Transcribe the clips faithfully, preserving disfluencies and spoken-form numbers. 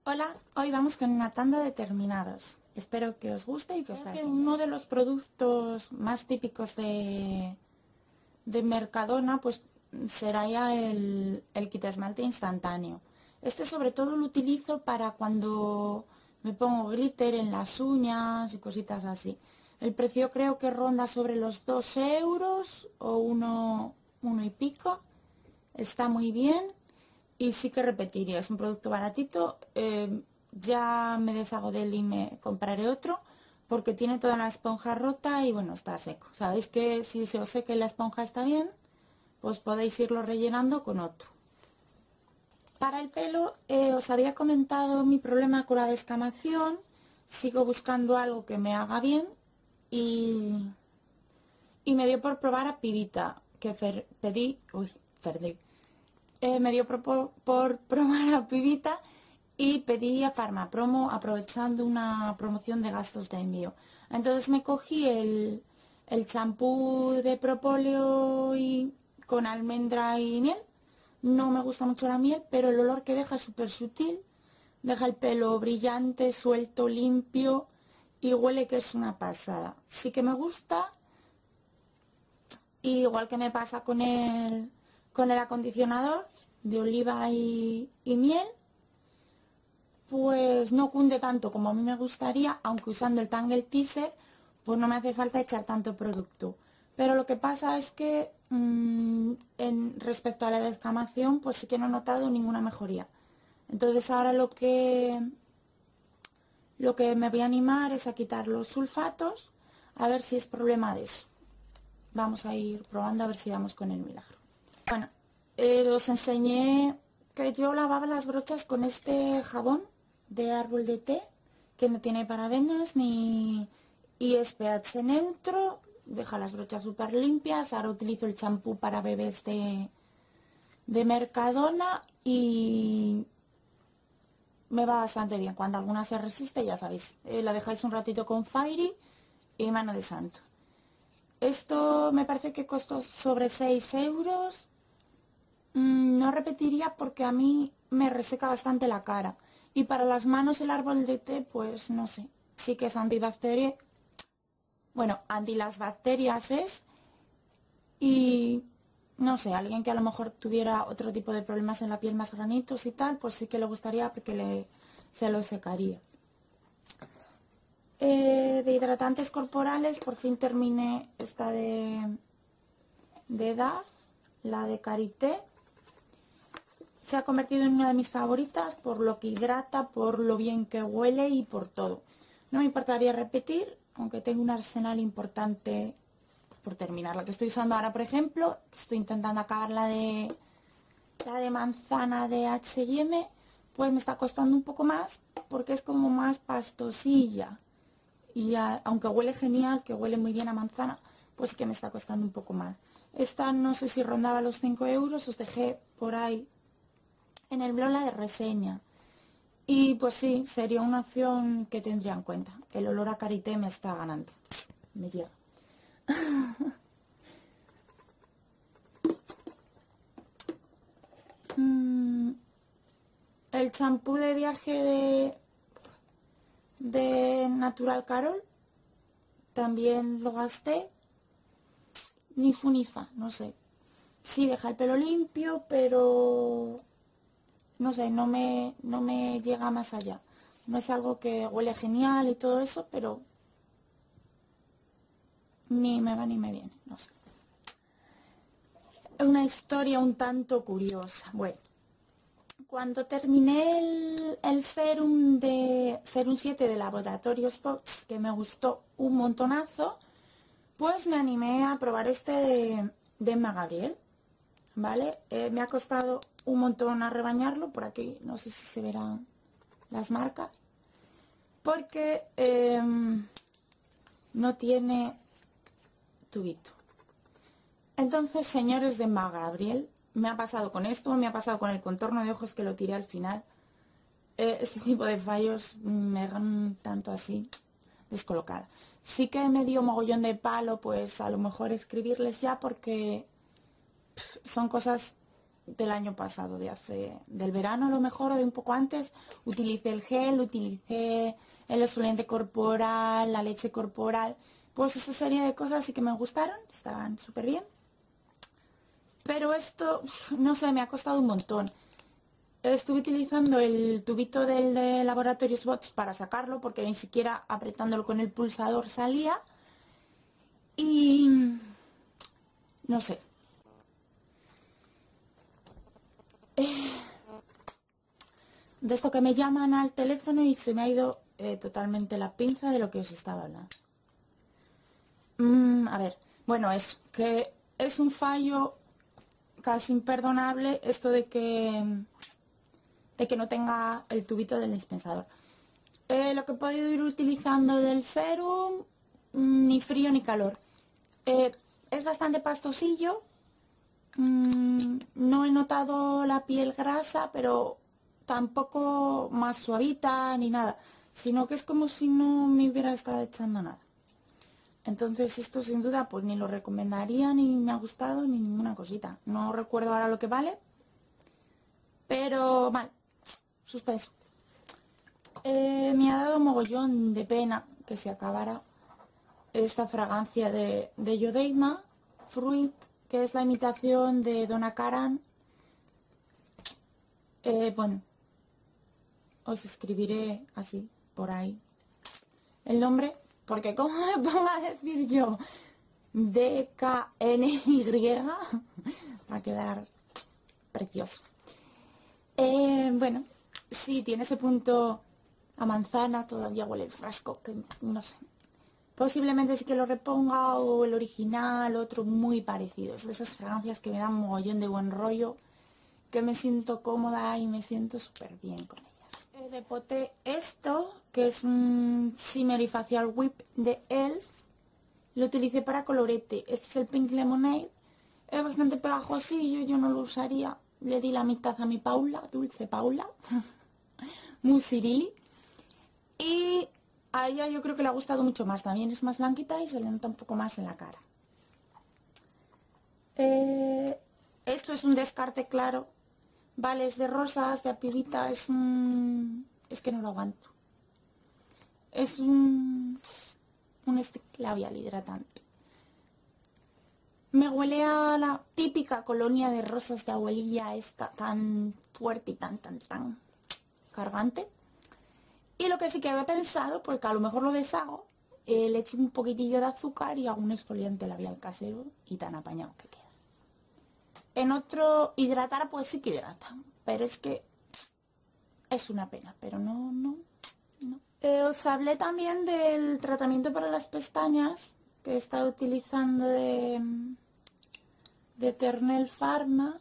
Hola, hoy vamos con una tanda de terminados. Espero que os guste y que os parezca. Uno de los productos más típicos de, de Mercadona pues será ya el, el quita esmalte instantáneo. Este sobre todo lo utilizo para cuando me pongo glitter en las uñas y cositas así. El precio creo que ronda sobre los dos euros o uno, uno y pico. Está muy bien. Y sí que repetiría, es un producto baratito, eh, ya me deshago de él y me compraré otro porque tiene toda la esponja rota y bueno, está seco. Sabéis que si se os seca y la esponja está bien, pues podéis irlo rellenando con otro. Para el pelo, eh, os había comentado mi problema con la descamación, sigo buscando algo que me haga bien y, y me dio por probar a Pibita, que fer, pedí, uy, perdí. Eh, me dio por, por probar a Pibita y pedí a Farmapromo aprovechando una promoción de gastos de envío. Entonces me cogí el el champú de propóleo y con almendra y miel. No me gusta mucho la miel, pero el olor que deja es súper sutil. Deja el pelo brillante, suelto, limpio y huele que es una pasada. Sí que me gusta. Y igual que me pasa con el, con el acondicionador de oliva y, y miel, pues no cunde tanto como a mí me gustaría, aunque usando el Tangle Teaser, pues no me hace falta echar tanto producto. Pero lo que pasa es que mmm, en, respecto a la descamación, pues sí que no he notado ninguna mejoría. Entonces ahora lo que, lo que me voy a animar es a quitar los sulfatos, a ver si es problema de eso. Vamos a ir probando a ver si damos con el milagro. Bueno, eh, os enseñé que yo lavaba las brochas con este jabón de árbol de té, que no tiene parabenos ni y es pH neutro, deja las brochas súper limpias. Ahora utilizo el champú para bebés de, de Mercadona y me va bastante bien. Cuando alguna se resiste, ya sabéis, eh, la dejáis un ratito con Fairy y mano de santo. Esto me parece que costó sobre seis euros. Mm, no repetiría porque a mí me reseca bastante la cara. Y para las manos el árbol de té, pues no sé. Sí que es antibacteria. Bueno, anti las bacterias es. Y no sé, alguien que a lo mejor tuviera otro tipo de problemas en la piel, más granitos y tal, pues sí que le gustaría porque le, se lo secaría. Eh, de hidratantes corporales, por fin terminé esta de, de D A F, la de Karité. Se ha convertido en una de mis favoritas por lo que hidrata, por lo bien que huele y por todo. No me importaría repetir, aunque tengo un arsenal importante por terminar. La que estoy usando ahora, por ejemplo, estoy intentando acabar la de, la de manzana de H y M, pues me está costando un poco más porque es como más pastosilla. Y a, aunque huele genial, que huele muy bien a manzana, pues sí que me está costando un poco más. Esta no sé si rondaba los cinco euros, os dejé por ahí en el blog la de reseña. Y pues sí, sería una opción que tendría en cuenta. El olor a Karité me está ganando. Me llega. mm, el champú de viaje de, de Natural Carol también lo gasté. Ni fu ni fa, no sé. Sí, deja el pelo limpio, pero no sé, no me, no me llega más allá. No es algo que huele genial y todo eso, pero ni me va ni me viene, no sé. Es una historia un tanto curiosa. Bueno, cuando terminé el, el serum de Serum siete de Laboratorios Box, que me gustó un montonazo, pues me animé a probar este de, de Emma Gabriel, ¿vale? Eh, me ha costado un montón a rebañarlo, por aquí no sé si se verán las marcas, porque eh, no tiene tubito. Entonces, señores de Emma Gabriel, me ha pasado con esto, me ha pasado con el contorno de ojos que lo tiré al final. Eh, este tipo de fallos me dejan tanto así, descolocada. Sí que me dio mogollón de palo, pues a lo mejor escribirles ya porque pff, son cosas del año pasado, de hace, del verano a lo mejor, o de un poco antes. Utilicé el gel, utilicé el exfoliante corporal, la leche corporal, pues esa serie de cosas sí que me gustaron, estaban súper bien. Pero esto, no sé, me ha costado un montón. Estuve utilizando el tubito del de Laboratorios Bots para sacarlo, porque ni siquiera apretándolo con el pulsador salía. Y no sé. Eh, de esto que me llaman al teléfono y se me ha ido eh, totalmente la pinza de lo que os estaba hablando. Mm, a ver, bueno, es que es un fallo casi imperdonable esto de que de que no tenga el tubito del dispensador. Eh, lo que he podido ir utilizando del serum, mm, ni frío ni calor. Eh, es bastante pastosillo. Mm, no he notado la piel grasa, pero tampoco más suavita ni nada, sino que es como si no me hubiera estado echando nada. Entonces esto sin duda pues ni lo recomendaría, ni me ha gustado, ni ninguna cosita. No recuerdo ahora lo que vale, pero mal, suspenso. Eh, me ha dado mogollón de pena que se acabara esta fragancia de, de Yodeima Fruit, que es la imitación de Donna Karan. Eh, bueno, os escribiré así, por ahí, el nombre, porque como me pongo a decir yo D K N Y, va a quedar precioso. Eh, bueno, sí, tiene ese punto a manzana, todavía huele el frasco, que no sé. Posiblemente sí que lo reponga, o el original, otro muy parecido. Es de esas fragancias que me dan mogollón de buen rollo, que me siento cómoda y me siento súper bien con ellas. Eh, de pote esto, que es un Shimmery Facial Whip de Elf. Lo utilicé para colorete. Este es el Pink Lemonade. Es bastante pegajosillo, yo no lo usaría. Le di la mitad a mi Paula, Dulce Paula. Musirili. Y a ella yo creo que le ha gustado mucho más. También es más blanquita y se le nota un poco más en la cara. Eh, esto es un descarte claro. Vale, es de rosas, de apivita. Es un... es que no lo aguanto. Es un... un stick labial hidratante. Me huele a la típica colonia de rosas de abuelilla, esta tan fuerte y tan, tan, tan cargante. Y lo que sí que había pensado, porque a lo mejor lo deshago, eh, le echo un poquitillo de azúcar y hago un exfoliante labial casero y tan apañado que queda. En otro, hidratar, pues sí que hidrata, pero es que es una pena, pero no, no, no. Eh, os hablé también del tratamiento para las pestañas que he estado utilizando de... de Eternal Pharma.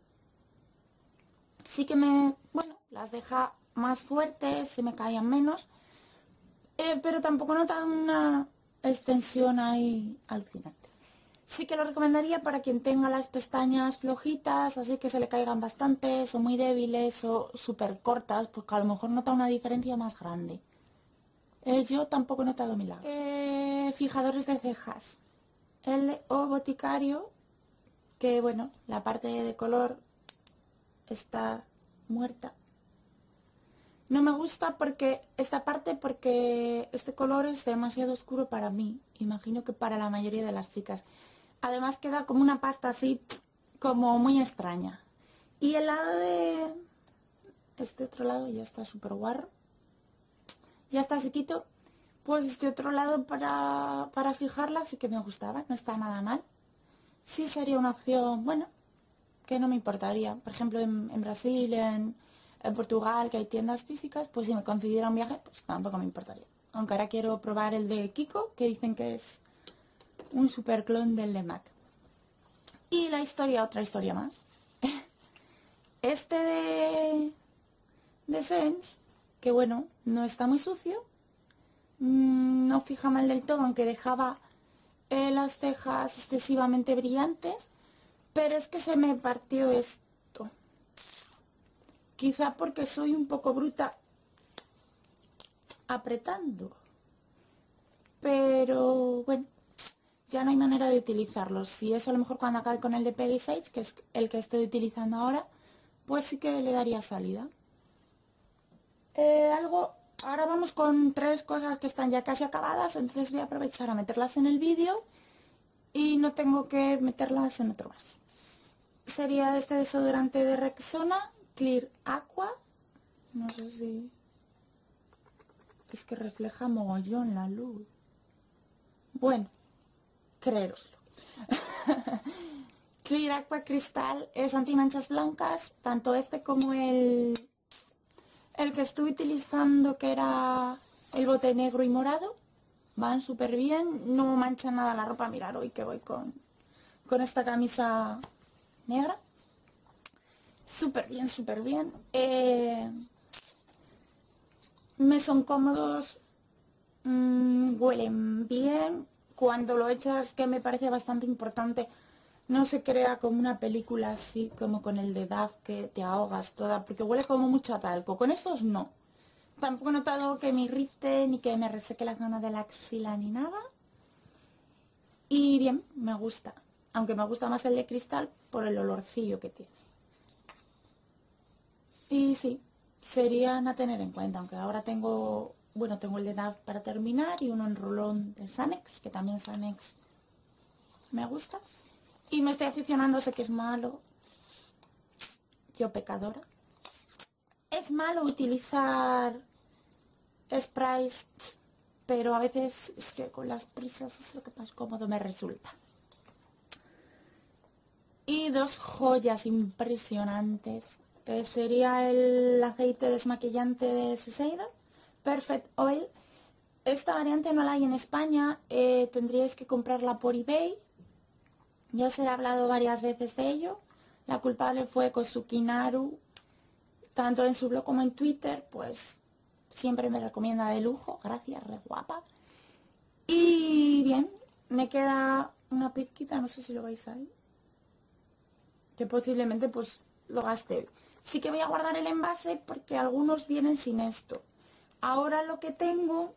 Sí que me, bueno, las deja más fuertes, se me caían menos, eh, pero tampoco he notado una extensión ahí alucinante. Sí que lo recomendaría para quien tenga las pestañas flojitas, así que se le caigan bastantes, o muy débiles, o súper cortas, porque a lo mejor nota una diferencia más grande. Eh, yo tampoco he notado milagros. Eh, fijadores de cejas. El O Boticario, que bueno, la parte de color está muerta. No me gusta porque esta parte, porque este color es demasiado oscuro para mí. Imagino que para la mayoría de las chicas. Además queda como una pasta así, como muy extraña. Y el lado de... este otro lado ya está súper guarro. Ya está sequito. Pues este otro lado para, para fijarla sí que me gustaba. No está nada mal. Sí sería una opción, bueno, que no me importaría. Por ejemplo, en, en Brasil, en, en Portugal, que hay tiendas físicas, pues si me concediera un viaje, pues tampoco me importaría. Aunque ahora quiero probar el de Kiko, que dicen que es un super clon del de MAC. Y la historia, otra historia más. Este de, de Sense, que bueno, no está muy sucio, no fija mal del todo, aunque dejaba eh, las cejas excesivamente brillantes. Pero es que se me partió esto. Quizá porque soy un poco bruta apretando. Pero bueno, ya no hay manera de utilizarlos. Si eso a lo mejor cuando acabe con el de Peggy Sage, que es el que estoy utilizando ahora, pues sí que le daría salida. Eh, algo, ahora vamos con tres cosas que están ya casi acabadas, entonces voy a aprovechar a meterlas en el vídeo y no tengo que meterlas en otro más. Sería este desodorante de Rexona, Clear Aqua. No sé si... es que refleja mogollón la luz. Bueno, creéroslo. Clear Aqua Cristal es antimanchas blancas, tanto este como el, el que estuve utilizando, que era el bote negro y morado. Van súper bien, no manchan nada la ropa. Mirar, hoy que voy con, con esta camisa negra. Súper bien, súper bien. Eh, me son cómodos, mmm, huelen bien. Cuando lo echas, que me parece bastante importante, no se crea como una película así como con el de Dove, que te ahogas toda, porque huele como mucho a talco. Con estos no. Tampoco he notado que me irrite ni que me reseque la zona de la axila ni nada. Y bien, me gusta. Aunque me gusta más el de cristal por el olorcillo que tiene. Y sí, serían a tener en cuenta, aunque ahora tengo, bueno, tengo el de Dove para terminar y uno en rolón de Sanex, que también Sanex me gusta. Y me estoy aficionando, sé que es malo, yo pecadora. Es malo utilizar sprays, pero a veces es que con las prisas es lo que más cómodo me resulta. Y dos joyas impresionantes. Eh, sería el aceite desmaquillante de Shiseido, Perfect Oil. Esta variante no la hay en España, eh, tendríais que comprarla por eBay. Ya os he hablado varias veces de ello. La culpable fue Kosuki Naru, tanto en su blog como en Twitter, pues siempre me recomienda de lujo. Gracias, re guapa. Y bien, me queda una pizquita, no sé si lo veis ahí, que posiblemente pues lo gaste. Sí que voy a guardar el envase porque algunos vienen sin esto. Ahora lo que tengo,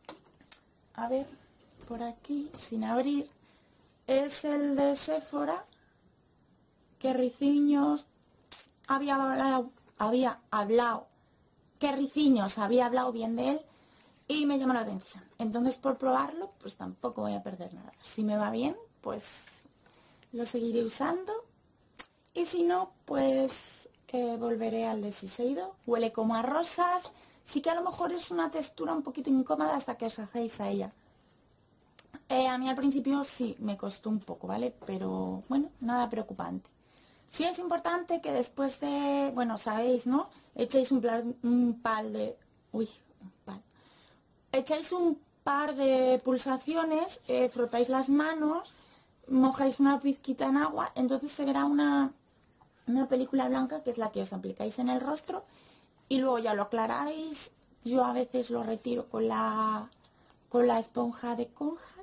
a ver, por aquí, sin abrir, es el de Sephora, que Riciños había hablado, había hablado, que Riciños había hablado bien de él y me llamó la atención. Entonces por probarlo, pues tampoco voy a perder nada. Si me va bien, pues lo seguiré usando. Y si no, pues eh, volveré al de Shiseido. Huele como a rosas. Sí que a lo mejor es una textura un poquito incómoda hasta que os hacéis a ella. Eh, a mí al principio sí, me costó un poco, ¿vale? Pero bueno, nada preocupante. Sí es importante que después de, bueno, sabéis, ¿no? Echéis un, plan, un pal de... Uy, un pal. Echáis un par de pulsaciones, eh, frotáis las manos, mojáis una pizquita en agua, entonces se verá una... una película blanca, que es la que os aplicáis en el rostro, y luego ya lo aclaráis. Yo a veces lo retiro con la con la esponja de Conja,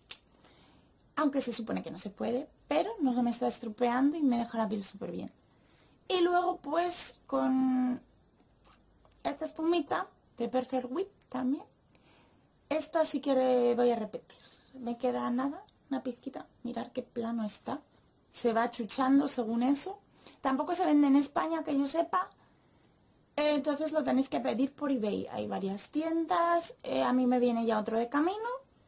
aunque se supone que no se puede, pero no se me está estropeando y me deja la piel súper bien. Y luego pues con esta espumita de Perfect Whip también, esta sí que voy a repetir. Me queda nada, una pizquita, mirad qué plano está, se va achuchando según eso. Tampoco se vende en España, que yo sepa. Eh, entonces lo tenéis que pedir por eBay. Hay varias tiendas. Eh, a mí me viene ya otro de camino.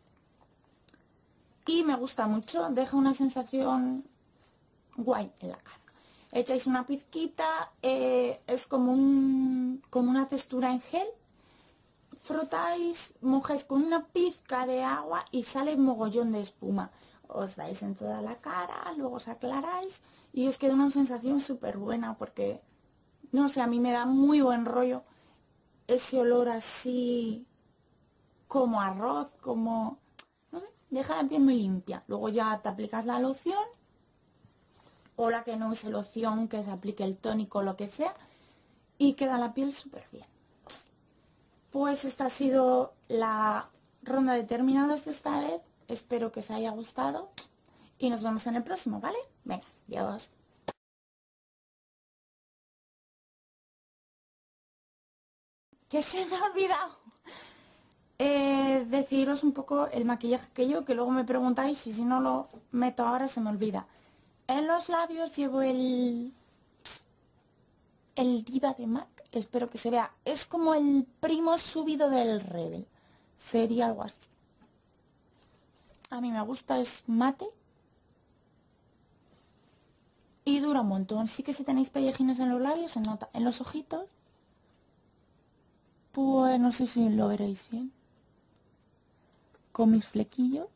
Y me gusta mucho. Deja una sensación guay en la cara. Echáis una pizquita. Eh, es como, un, como una textura en gel. Frotáis, mojáis con una pizca de agua y sale un mogollón de espuma. Os dais en toda la cara, luego os aclaráis y os queda una sensación súper buena porque, no sé, a mí me da muy buen rollo ese olor así como arroz, como, no sé, deja la piel muy limpia. Luego ya te aplicas la loción o la que no use loción, que se aplique el tónico o lo que sea y queda la piel súper bien. Pues esta ha sido la ronda de terminados de esta vez. Espero que os haya gustado y nos vemos en el próximo, ¿vale? Venga, adiós. Que se me ha olvidado. eh, deciros un poco el maquillaje que yo, que luego me preguntáis y si no lo meto ahora se me olvida. En los labios llevo el el Diva de MAC, espero que se vea, es como el primo subido del Rebel, sería algo así. A mí me gusta, es mate y dura un montón. Sí que si tenéis pellejines en los labios se nota. En los ojitos, pues no sé si lo veréis bien. Con mis flequillos.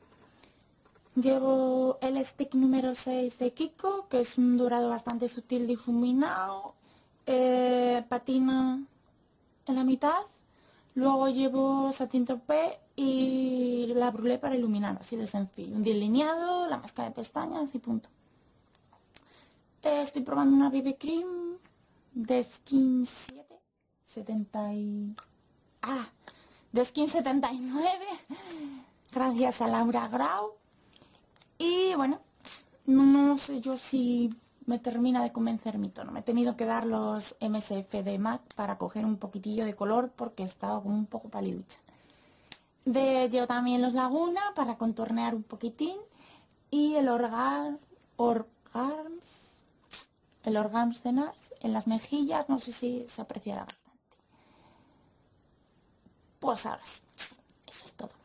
Llevo el stick número seis de Kiko, que es un dorado bastante sutil difuminado. Eh, patina en la mitad. Luego llevo satín topé y la brulé para iluminar, así de sencillo. Un delineado, la máscara de pestañas y punto. Eh, estoy probando una B B Cream de Skin siete, setenta y... Ah, de Skin setenta y nueve, gracias a Laura Grau. Y bueno, no sé yo si me termina de convencer mi tono. Me he tenido que dar los M S F de MAC para coger un poquitillo de color porque estaba como un poco paliducha. De, llevo también los Laguna para contornear un poquitín. Y el Organ, Organs, el Organs de Nars en las mejillas, no sé si se apreciará bastante. Pues ahora sí, eso es todo.